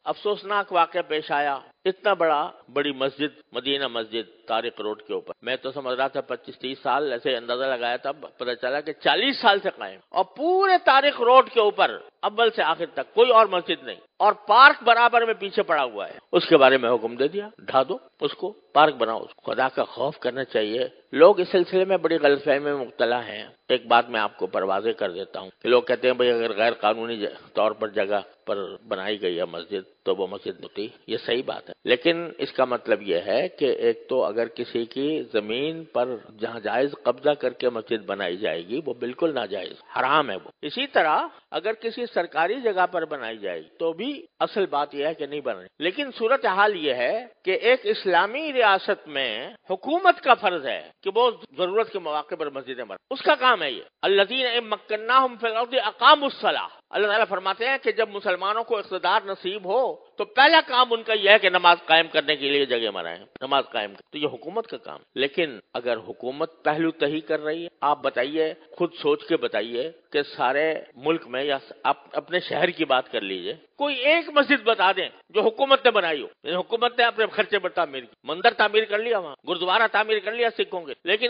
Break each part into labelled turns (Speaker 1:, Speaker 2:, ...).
Speaker 1: افسوسناک واقعہ پیش آیا. اتنا بڑی مسجد، مدینہ مسجد طارق روڈ کے اوپر، میں تو سمجھ رہا تھا 25-30 سال، ایسے اندازہ لگایا تھا، پتہ چلا کہ 40 سال سے قائم. اور پورے طارق روڈ کے اوپر اول سے آخر تک کوئی اور مسجد نہیں، اور پارک برابر میں پیچھے پڑا ہوا ہے. اس کے بارے میں حکم دے دیا، ڈھا دو اس کو، پارک بناؤ. خدا کا خوف کرنا چاہیے. لوگ اس سلسلے میں بڑی غلط فہمی میں مبتلا ہیں. ایک بات میں آپ کو واضح کر دیتا ہوں کہ لوگ کہتے ہیں بھئی اگر غیر قانونی طور پر جگہ پر بنائی گئی ہے مسجد تو وہ مسجد ہوتی. یہ صحیح بات ہے، لیکن اس کا مطلب یہ ہے کہ ایک تو اگر کسی کی زمین پر جہاں جائز قبضہ کر کے مسجد بنائی جائے گی وہ بالکل ناجائز، حرام ہے وہ. اسی طرح اگر کسی سرکاری جگہ پر بنائی جائے گی تو بھی اصل بات یہ ہے کہ نہیں بنانی. لیکن صورتحال یہ ہے کہ ایک اسلامی ریاست میں حکومت کا فرض ہے کہ وہ ضرورت کے مواقع پر مسجدیں بنائیں. اس کا کام ہے یہ. الذین ان مکناہم فی الارض اقاموا الصلاۃ. اللہ تعالیٰ فرماتے ہیں کہ جب مسلمانوں کو اقتدار نصیب ہو تو پہلا کام ان کا یہ ہے کہ نماز قائم کرنے کے لیے جگہ بنائیں، نماز قائم کریں. تو یہ حکومت کا کام. لیکن اگر حکومت پہلو تہی کر رہی ہے، آپ بتائیے، خود سوچ کے بتائیے کہ سارے ملک میں یا اپنے شہر کی بات کر لیجئے، کوئی ایک مسجد بتا دیں جو حکومت نے بنائی ہو. حکومت نے اپنے خرچے پر تعمیر کی، مندر تعمیر کر لیا، وہاں گردوارہ تعمیر کر لیا سکھوں کے، لیکن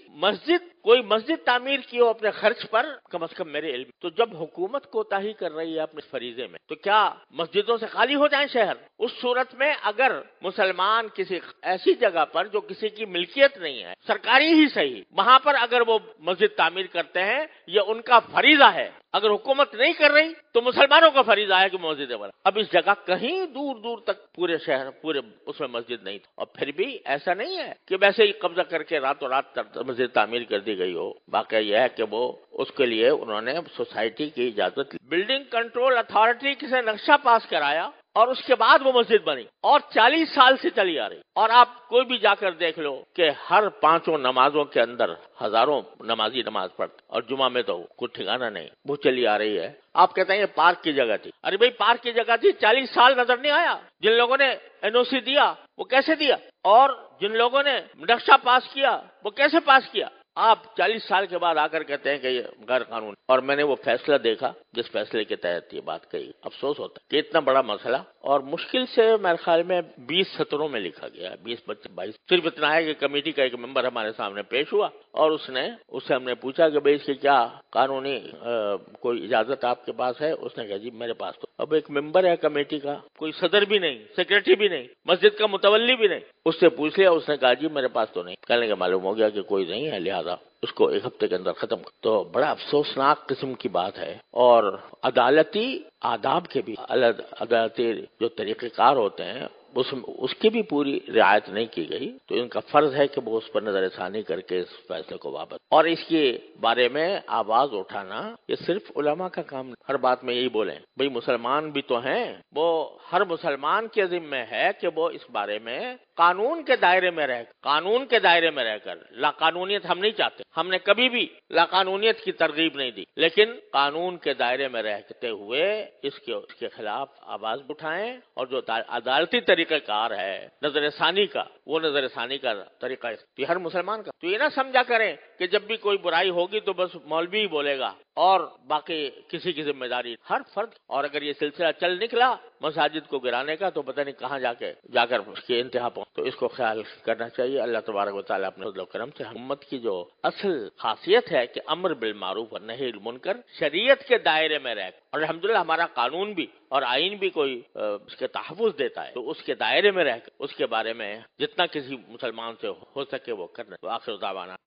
Speaker 1: کوئی مسجد تعمیر کی ہو اپنے خرچ پر، کم از کم میرے علم. تو جب حکومت کوتاہی کر رہی ہے اپنے فریضے میں تو کیا مسجدوں سے خالی ہو جائیں شہر؟ اس صورت میں اگر مسلمان کسی ایسی جگہ پر جو کسی کی ملکیت نہیں ہے، سرکاری ہی صحیح، وہاں پر اگر وہ مسجد تعمیر کرتے ہیں یہ ان کا فریضہ ہے. اگر حکومت نہیں کر رہی تو مسلمانوں کا فریضہ ہے کہ مسجدیں بنائیں. اب اس جگہ کہیں دور دور تک پورے شہر پورے اس میں مسجد نہیں تھی، اور پھر بھی ایسا نہیں ہے کہ ویسے ہی قبضہ کر کے راتوں رات مسجد تعمیر کر دی گئی ہو. واقعہ یہ ہے کہ وہ اس کے لیے انہوں نے سوسائٹی کی اجازت لی، بلڈنگ کنٹرول اتھارٹی سے نقشہ پاس کرایا اور اس کے بعد وہ مسجد بنی، اور 40 سال سے چلی آ رہی. اور آپ کوئی بھی جا کر دیکھ لو کہ ہر 5 نمازوں کے اندر ہزاروں نمازی نماز پڑھتے، اور جمعہ میں تو کوئی ٹھکانہ نہیں، وہ چلی آ رہی ہے. آپ کہتے ہیں یہ پارک کی جگہ تھی. ارے بھائی پارک کی جگہ تھی، 40 سال نظر نہیں آیا. جن لوگوں نے NOC دیا وہ کیسے دیا، اور جن لوگوں نے نقشہ پاس کیا وہ کیسے پاس کیا؟ آپ 40 سال کے بعد آ کر کہتے ہیں کہ یہ غیر قانون. اور میں نے وہ فیصلہ دیکھا جس فیصلے کے تحت یہ بات کہی. افسوس ہوتا ہے کہ اتنا بڑا مسئلہ اور مشکل سے میرے خیال میں 20 سطروں میں لکھا گیا، 20-22. صرف اتنا ہے کہ کمیٹی کا ایک ممبر ہمارے سامنے پیش ہوا اور اس سے ہم نے پوچھا کہ بھئی اس کی کیا قانونی کوئی اجازت آپ کے پاس ہے؟ اس نے کہا جی میرے پاس تو. اب ایک ممبر ہے کمیٹی کا، کوئی صدر بھی نہیں، سیکریٹری بھی نہیں، مسجد کا متولی بھی نہیں. اس سے پوچھ لیا، اس نے کہا جی میرے پاس تو نہیں. کہنے کا معلوم ہو گیا کہ کوئی نہیں ہے، لہذا اس کو 1 ہفتے کے اندر ختم کر. تو بڑا افسوسناک قسم کی بات ہے. اور عدالتی آداب کے بھی، عدالتی جو طریقہ کار ہوتے ہیں اس کی بھی پوری رعایت نہیں کی گئی. تو ان کا فرض ہے کہ وہ اس پر نظر ثانی کر کے اس فیصلے کو واپس، اور اس کے بارے میں آواز اٹھانا یہ صرف علماء کا کام نہیں. ہر بات میں یہی بولیں بھئی مسلمان بھی تو ہیں، وہ ہر مسلمان کے ذمہ ہے کہ وہ اس بارے میں قانون کے دائرے میں رہ کر لا قانونیت ہم نہیں چاہتے. ہم نے کبھی بھی لا قانونیت کی ترغیب نہیں دی، لیکن قانون کے دائرے میں رہتے ہوئے اس کے خلاف آواز اٹھائیں. اور جو عدالتی طریقہ کار ہے نظر ثانی کا، وہ نظر ثانی کا طریقہ یہ ہر مسلمان کا. تو یہ نہ سمجھا کریں کہ جب بھی کوئی برائی ہوگی تو بس مولوی ہی بولے گا اور باقی کسی کی ذمہ داری ہر فرد. اور اگر یہ سلسلہ چل نکلا مساجد کو گرانے کا تو پتہ نہیں کہاں جا کر اس کی انتہا پہنچ. تو اس کو خیال کرنا چاہیے. اللہ تبارک و تعالیٰ اپنے فضل و کرم سے امت کی جو اصل خاصیت ہے کہ امر بالمعروف اور نہی عن المنکر شریعت کے دائرے میں رہ، اور الحمدللہ ہمارا قانون بھی اور آئین بھی کوئی اس کے تحفظ دیتا ہے، تو اس کے دائرے میں رہ کر اس کے بارے میں جتنا کسی مسلمان سے ہو سکے وہ کرنا. تو آخر دعوانا